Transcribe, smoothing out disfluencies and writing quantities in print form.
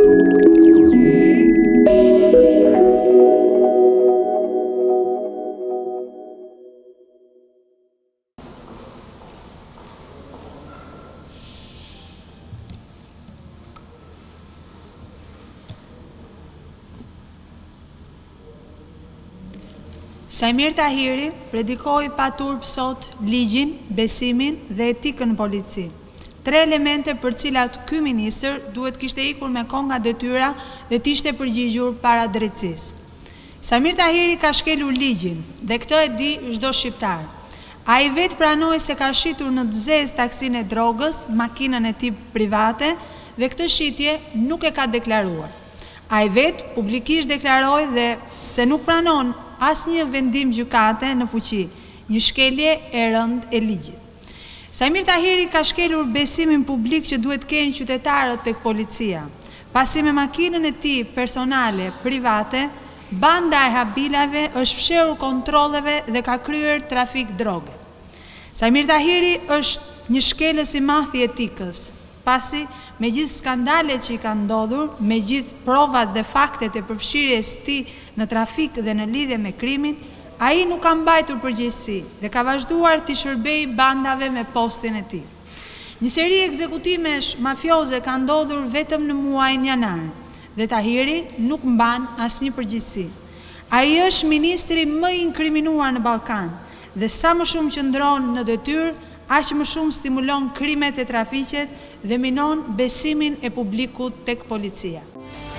Sajmir Tahiri predikoi pa turp sot ligjin, besimin dhe etikën në polici. 3 elemente për cilat ky ministër duhet kishte ikur me kohë nga detyra dhe t'ishte përgjigjur para drejtësisë. Sajmir Tahiri ka shkelur ligjin dhe këtë e di çdo shqiptar. Ai vetë pranoi se ka shitur në të zezë taksinë e drogës, makinën e tij private dhe këtë shitje nuk e ka deklaruar. Ai vetë publikisht deklaroi dhe se nuk pranon asnjë vendim gjykate në fuqi, një shkelje e rëndë e ligjit. Sajmir Tahiri ka shkelur besimin publik që duhet kenë qytetarët tek policia, pasi me makinën e tij personale, private, banda e habilave është fshehur kontrolleve dhe ka kryer trafik droge. Sajmir Tahiri është një shkelës i madh i etikës, pasi me gjithë skandalet që i kanë ndodhur, me gjithë provat dhe faktet e përfshirjes së tij në trafik dhe në lidhje me krimin, ai nuk ka mbajtur përgjegjësi dhe ka vazhduar t'i shërbejë bandave me postin e tij. Një seri ekzekutimesh mafioze ka ndodhur vetëm në muajin janar dhe Tahiri nuk mban asnjë përgjegjësi. Ai është ministri më i inkriminuar në Ballkan dhe sa më shumë qëndron në detyrë, aq më shumë stimulon krimet e trafiqet dhe minon besimin e publikut tek policia.